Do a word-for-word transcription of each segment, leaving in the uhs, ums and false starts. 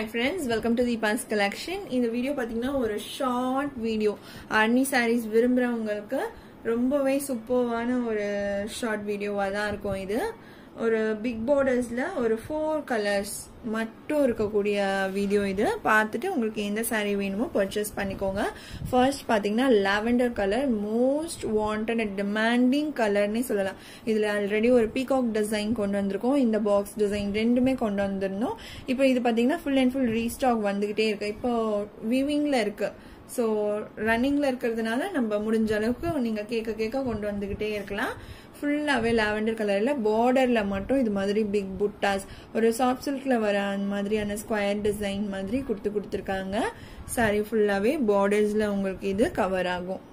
Hi friends, welcome to Deepa's collection. In the video pathina or short video Arani sarees விரும்புறவங்களுக்கு ரொம்பவே சூப்பரான ஒரு short video தான் இருக்கும் இது. ஒரு big bordersல ஒரு four colors மட்டும் இருக்கக்கூடிய வீடியோ இது. பார்த்துட்டு உங்களுக்கு எந்த saree வேணுமோ purchase பண்ணிக்கோங்க. First பாத்தீங்கன்னா lavender color most wanted and demanding color னே சொல்லலாம். இதுல ஆல்ரெடி ஒரு peacock design கொண்டு வந்திருக்கோம். இந்த box design ரெண்டுமே கொண்டு வந்திருந்தோம். இப்போ இது பாத்தீங்கன்னா full and full restock வந்துகிட்டே இருக்கு. இப்போ weavingல இருக்கு. So runningல இருக்கிறதுனால நம்ம முடிஞ்ச அளவுக்கு நீங்க கேக்க கேக்க கொண்டு வந்துகிட்டே இருக்கலாம். ஃபுல்லாவே lavender கலர்ல borderல மட்டும் இது மாதிரி big buttas ஒரு soft silkல வர அந்த மாதிரியான square design மாதிரி கொடுத்து கொடுத்திருக்காங்க. saree ஃபுல்லாவே bordersல உங்களுக்கு இது கவர் ஆகும்.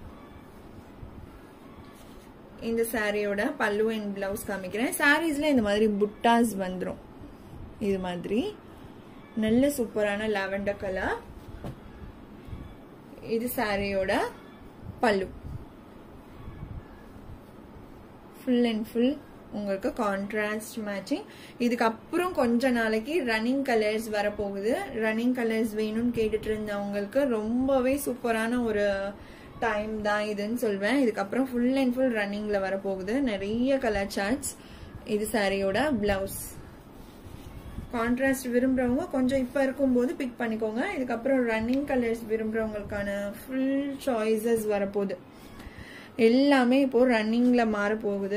இந்த சாரியோட பல்லு and blouse காமிக்கிறேன். sareesல இந்த மாதிரி buttas வந்துரும். இது மாதிரி நல்ல சூப்பரான lavender கலர். இது சாரியோட பல்லு. full and full உங்களுக்கு கான்ட்ராஸ்ட் மேட்சிங். இதுக்கு அப்புறம் கொஞ்ச நாளைக்கு ரன்னிங் கலர்ஸ் வர போகுது. ரன்னிங் கலர்ஸ் வேணும்னு கேட்டுட்டு இருந்தவங்களுக்கு ரொம்பவே சூப்பரான ஒரு டைம் தான் இதுன்னு சொல்வேன். இதுக்கப்புறம் ஃபுல் அண்ட் ஃபுல் ரன்னிங்ல வர போகுது. நிறைய கலர் சார்ட்ஸ். இது சாரியோட பிளவுஸ். கான்ட்ராஸ்ட் விரும்புறவங்க கொஞ்சம் இப்ப இருக்கும்போது பிக் பண்ணிக்கோங்க. இதுக்கப்புறம் ரன்னிங் கலர்ஸ் விரும்புறவங்களுக்கான ஃபுல் சாய்ஸஸ் வரப்போகுது. எல்லாமே இப்போ ரன்னிங்ல மாற போகுது.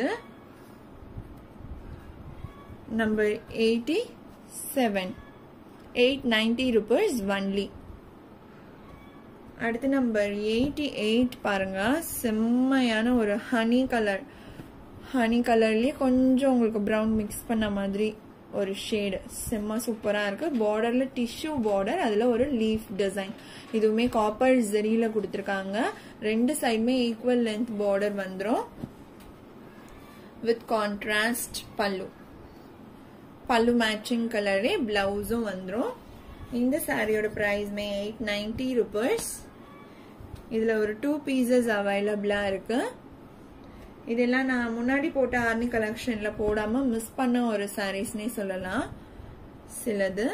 Number eighty seven eight ninety rupees only. அடுத்து நம்பர் எயிட்டி எயிட் பாருங்க. செம்மையான ஒரு ஹனி கலர். ஹனி கலர்லயே கொஞ்சம் உங்களுக்கு ப்ரௌன் மிக்ஸ் பண்ண மாதிரி ஒரு ஷேடு. செம்ம சூப்பரா இருக்கு. பார்டர்ல டிஷ்யூ பார்டர், அதுல ஒரு லீஃப் டிசைன். இதுவுமே காப்பர் ஜரியில கொடுத்திருக்காங்க. ரெண்டு சைடுமே ஈக்குவல் லென்த் பார்டர் வந்துரும். With contrast pallu. Pallu matching கலரே பிளவுஸும் வந்துரும். இந்த சாரியோட பிரைஸ்மே எயிட் நைன்டி ருபீஸ். இதுல ஒரு டூ பீசஸ் அவைலபிளா இருக்கு. இதெல்லாம் நான் முன்னாடி போட்ட ஆர்னி கலெக்ஷன்ல போடாம மிஸ் பண்ண ஒரு சாரீஸ்னே சொல்லலாம். சிலது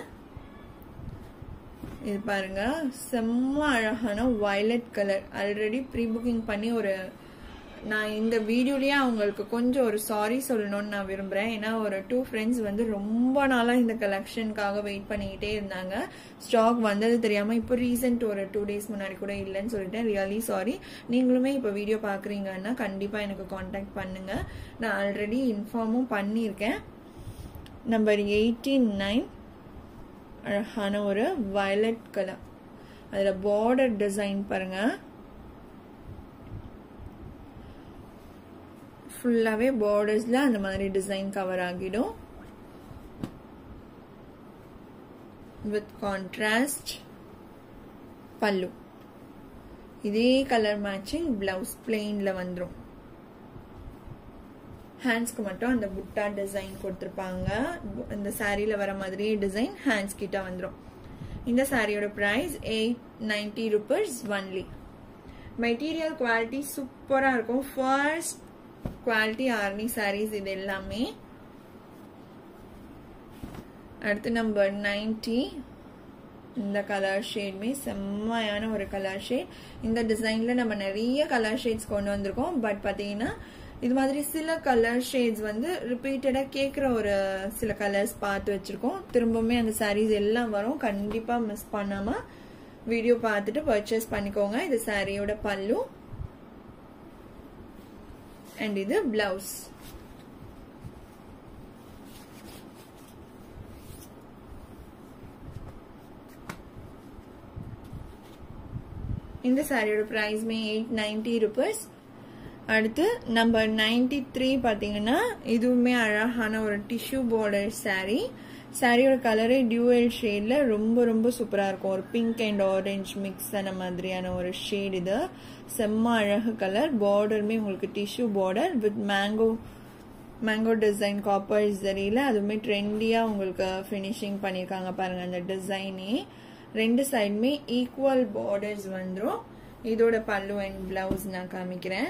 இது பாருங்க. செம்ம அழகான violet colour. Already pre booking பண்ணி ஒரு நான் இந்த வீடியோலயே அவங்களுக்கு கொஞ்சம் ஒரு சாரி சொல்லணும்னு நான் விரும்புறேன். ஏன்னா ஒரு டூ ஃப்ரெண்ட்ஸ் வந்து ரொம்ப நாளா இந்த கலெக்ஷனுக்காக வெயிட் பண்ணிக்கிட்டே இருந்தாங்க. ஸ்டாக் வந்தது தெரியாம இப்போ ரீசெண்ட் ஒரு டூ டேஸ் முன்னாடி கூட இல்லைன்னு சொல்லிட்டேன். Really sorry. நீங்களுமே இப்போ வீடியோ பாக்குறீங்கன்னா கண்டிப்பா எனக்கு கான்டாக்ட் பண்ணுங்க. நான் ஆல்ரெடி இன்ஃபார்மும் பண்ணியிருக்கேன். நம்பர் எயிட்டி நைன் அழகான ஒரு வயலட் கலர். அதுல பார்டர் டிசைன் பாருங்க. ஃபுல்லாவே பார்டர்ஸ்ல அந்த மாதிரி டிசைன் கவர் ஆகிடும். With contrast pallu. இதே கலர் மேட்சிங் பிளவுஸ் பிளெயின்ல வந்துரும். ஹேண்ட்ஸ்க்கு மட்டும் அந்த புட்டா டிசைன் கொடுத்திருப்பாங்க. இந்த சாரியில வர மாதிரி டிசைன் ஹேண்ட்ஸ் கிட்ட வந்துரும். இந்த சாரியோட price eight ninety rupees only. Material quality சூப்பரா இருக்கும். ஃபர்ஸ்ட் குவாலிட்டி ஆர்னி சாரீஸ் இது எல்லாமே. அடுத்து நம்பர் நைன்டி. இந்த கலர் ஷேட்மே செம்மையான ஒரு கலர் ஷேட். இந்த டிசைன்ல நம்ம நிறைய கலர் ஷேட்ஸ் கொண்டு வந்திருக்கோம். பட் பாத்தீங்கன்னா இது மாதிரி சில கலர் ஷேட்ஸ் வந்து ரிப்பீட்டடா கேக்குற ஒரு சில கலர்ஸ் பார்த்து வச்சிருக்கோம். திரும்பவுமே அந்த சாரீஸ் எல்லாம் வரும். கண்டிப்பா மிஸ் பண்ணாம வீடியோ பார்த்துட்டு பர்ச்சேஸ் பண்ணிக்கோங்க. இது சாரியோட பல்லு and இது blouse. இந்த சாரியோட பிரைஸ் மே எயிட் நைன்டி ருபீஸ். அடுத்து நம்பர் நைன்டி த்ரீ பாத்தீங்கன்னா இதுவுமே அழகான ஒரு டிஷ்யூ பார்டர் சாரி. சாரியோட கலரே டியூவல் ஷேட்ல ரொம்ப ரொம்ப சூப்பரா இருக்கும். ஒரு பிங்க் அண்ட் ஆரஞ்சு மிக்ஸ் ஆன மாதிரியான ஒரு ஷேட் இது. செம்ம அழகு கலர். பார்டருமே உங்களுக்கு tissue border with mango mango design copper ஜரியில அதுவுமே ட்ரெண்டியா உங்களுக்கு பினிஷிங் பண்ணிருக்காங்க பாருங்க. அந்த டிசைனே ரெண்டு சைடுமே ஈக்குவல் பார்டர்ஸ் வந்துரும். இதோட பல்லு அண்ட் பிளவுஸ் நான் காமிக்கிறேன்.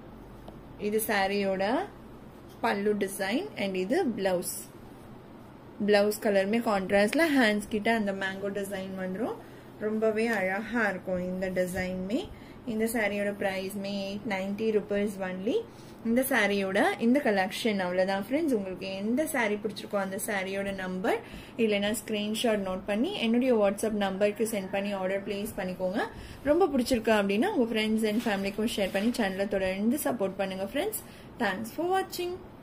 இது சாரியோட pallu design and இது blouse. பிளவுஸ் கலருமே கான்ட்ராஸ்ட்ல ஹேண்ட்ஸ் கிட்ட அந்த மேங்கோ டிசைன் வந்துடும். ரொம்பவே அழகா இருக்கும் இந்த டிசைனுமே. இந்த சாரியோட பிரைஸ்மே எயிட் நைன்டி ருபீஸ் ஒன்லி. இந்த சாரியோட இந்த கலெக்ஷன் அவ்வளவுதான் ஃப்ரெண்ட்ஸ். உங்களுக்கு எந்த சாரி பிடிச்சிருக்கோ அந்த சாரியோட நம்பர் இல்லைன்னா ஸ்கிரீன்ஷாட் நோட் பண்ணி என்னுடைய வாட்ஸ்அப் நம்பருக்கு சென்ட் பண்ணி ஆர்டர் பிளேஸ் பண்ணிக்கோங்க. ரொம்ப பிடிச்சிருக்கா அப்படின்னா உங்க ஃப்ரெண்ட்ஸ் அண்ட் ஃபேமிலிக்கும் ஷேர் பண்ணி சேனலை தொடர்ந்து சப்போர்ட் பண்ணுங்க ஃப்ரெண்ட்ஸ். தேங்க்ஸ் ஃபார் வாட்சிங்.